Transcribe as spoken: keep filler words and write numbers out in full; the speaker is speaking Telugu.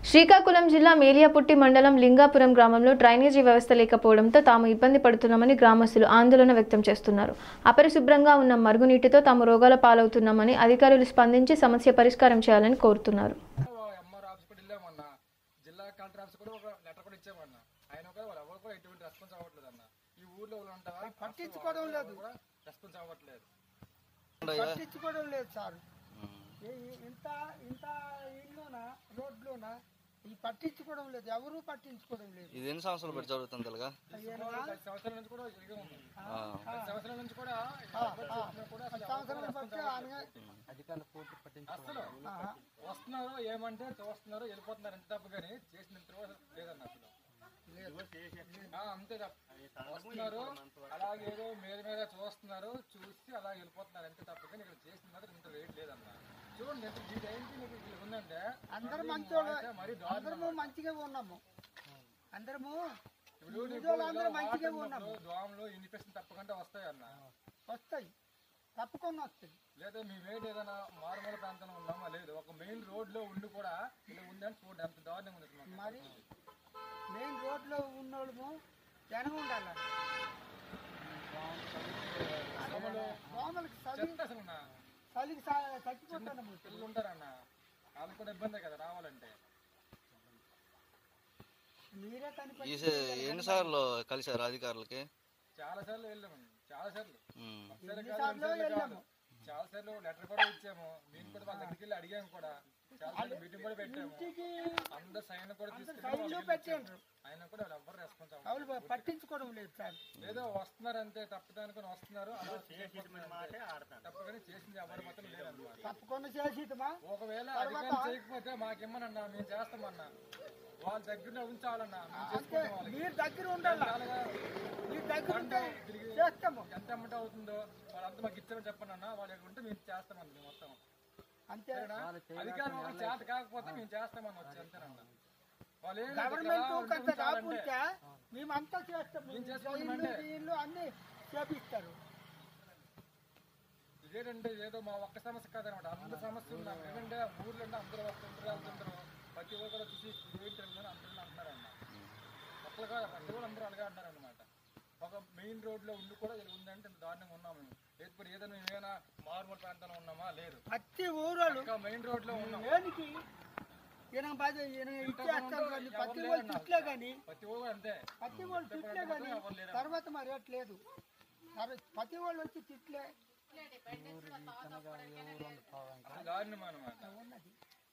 శ్రీకాకుళం జిల్లా మేలియాపుట్టి మండలం లింగాపురం గ్రామంలో డ్రైనేజీ వ్యవస్థ లేకపోవడంతో తాము ఇబ్బంది పడుతున్నామని గ్రామస్తులు ఆందోళన వ్యక్తం చేస్తున్నారు. అపరిశుభ్రంగా ఉన్న మరుగునీటితో తాము రోగాల పాలవుతున్నామని అధికారులు స్పందించి సమస్య పరిష్కారం చేయాలని కోరుతున్నారు. ఇంత ఇంత ఇల్లునా రోడ్లునా ఈ పట్టించుకోవడం లేదు, ఎవరు పట్టించుకోవడం లేదు. ఇది ఎన్ని సంవత్సరాలు బట్టి జరుగుతుంది తెలుగా? సంవత్సరాల నుంచి కూడా వస్తున్నారు, ఏమంటే చూస్తున్నారు, వెళ్ళిపోతున్నారు. ఎంత తప్పు కానీ చేసిన లేదన్న అసలు అంతే వస్తున్నారు, అలాగే ఏదో మీద మీద చూస్తున్నారు, చూసి అలా వెళ్ళిపోతున్నారు. ఎంత తప్పు కానీ ఇక్కడ చేస్తున్నారు ఇంత రేట్ లేదన్న. చూడండి ఎంత ఈ టైంకి మీకు ఉందంటే అందరూ మంచి అందరము మంచిగా ఉన్నాము, అందరము మంచిగా ఉన్నాము. దోమలు ఇన్ఫెక్షన్ తప్పకుండా వస్తాయి అన్న, వస్తాయి తప్పకుండా వస్తాయి. లేదా మేమేంటి ఏదైనా మారుమూల ప్రాంతంలో ఉన్నామా? లేదు, ఒక మెయిన్ రోడ్ లో ఉండి కూడా ఇలా ఉందని చూడండి ఎంత దారుణంగా ఉంది. మరి మెయిన్ రోడ్ లో ఉన్నోళ్ళము జనం ఉండాలి. పిల్లలు ఉంటారన్న, వాళ్ళకి కూడా ఇబ్బంది కదా రావాలంటే. మీరే ఎన్నిసార్లు కలిసారు అధికారులకి? చాలా సార్లు వెళ్ళామండి, చాలా సార్లు వెళ్ళాము, చాలా సార్లు లెటర్ కూడా ఇచ్చాము. మేము కూడా వాళ్ళ దగ్గరికి వెళ్ళి అడిగాము కూడా, చాలా సార్లు మీటింగ్ కూడా పెట్టాము. అందరు సైన్ కూడా తీసుకెళ్ళి ఆయన కూడా వాళ్ళు ఎవ్వరు రెస్పాన్స్ అవ్వాలి, పట్టించుకోవడం లేదు సార్. ఏదో వస్తున్నారు అంతే, తప్పదు అనుకుని వస్తున్నారు. తప్పని చేసింది ఎవరు మాత్రం లేదన్నమాట. తప్పకుండా చేసి ఒకవేళ అధికారం చేయకపోతే మాకేమన్నా మేము చేస్తామన్నా, వాళ్ళ దగ్గర ఉంచాలన్నా. మీరు దగ్గర ఉండాలి, ఎంత అమౌంట్ అవుతుందో వాళ్ళంతా మాకు ఇచ్చామని చెప్పండి అన్న. వాళ్ళ ఉంటే మేము చేస్తామన్నా మొత్తం అంతే. అధికారం చేత కాకపోతే మేము చేస్తామని వచ్చి అంతేనన్నా. గవర్నమెంట్ రాకుంటే మేమంతా చేస్తాం, ఇల్లు అన్ని చేపిస్తారు. ఇదేంటంటే ఏదో మా ఒక్క సమస్య కాదనమాట, అందరి సమస్య ఉన్నాం. ఏంటంటే ఊర్లో అంటే అందరూ వస్తుంటారు, వెళ్తుంటారు. ప్రతి ఒక్కరు కూడా చూసి ఏంటి అందరూ అంటున్నారు అన్న. ఒక్కరు కాదు, ప్రతి ఒక్కరు అందరూ అలాగే అంటారు అనమాట. ఒక మెయిన్ రోడ్ లో ఉండి కూడా ఉందంటే ఇంత దారుణంగా ఉన్నాము. లేకపోతే ఏదైనా ఏమైనా మారుమూల ప్రాంతంలో ఉన్నామా? లేదు, ప్రతి ఊరు మెయిన్ రోడ్ లో ఉన్నాం. ప్రతి వాళ్ళు తిట్లే కానీ ప్రతి ఒక్కరు అంతే, ప్రతి వాళ్ళు తిట్లే కానీ తర్వాత మరి లేదు. ప్రతి వాళ్ళు వచ్చి తిట్లే దారుణం అన్నమాట.